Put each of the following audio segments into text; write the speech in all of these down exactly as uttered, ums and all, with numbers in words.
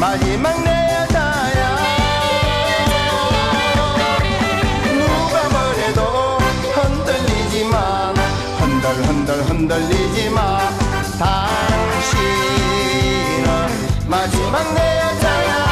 마지막 내 여자야. 누가 뭐래도 흔들리지만 흔들 흔들 흔들리지마. 당신은 마지막 내 여자야.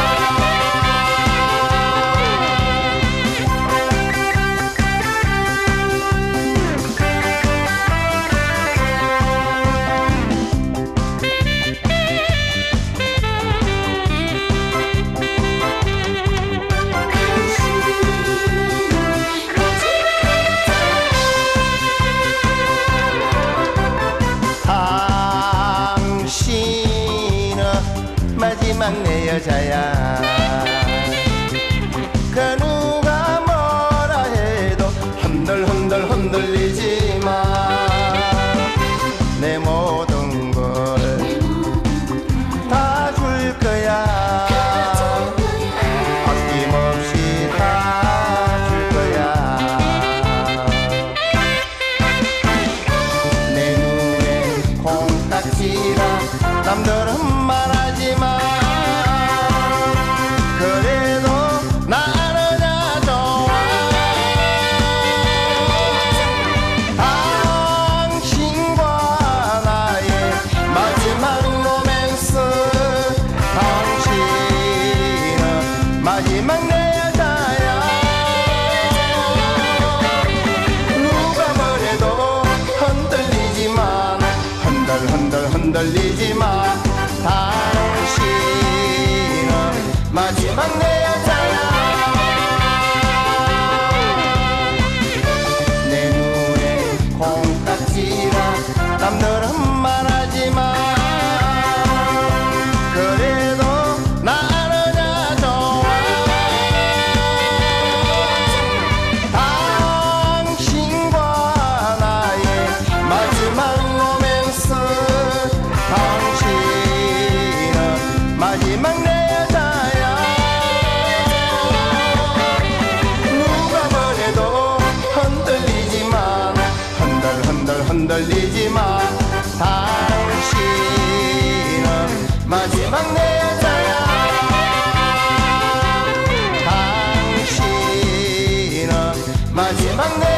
마지막 내 여자야. 그 누가 뭐라 해도 흔들 흔들 흔들리지마. 내 모든 걸 다 줄 거야. 아낌없이 다 줄 거야. 내 눈엔 콩깍지라 남들은 말하지마. 그래도 나는 다 좋아. 당신과 나의 마지막 로맨스. 당신은 마지막 내 여자야. 누가 뭐래도 흔들리지만 흔들 흔들 흔들리지마. 당신은 마지막 내 여자야. 내 눈에 콩깍지라 남들은 말하지마. 그래도 나는 다 좋아. 당신과 나의 마지막 로맨스. 당신은 마지막 내 여자야. 누가 뭐래도 흔들리지만 흔들 흔들 흔들리지마. 당신은 마지막 내 여자야. 당신은 마지막 내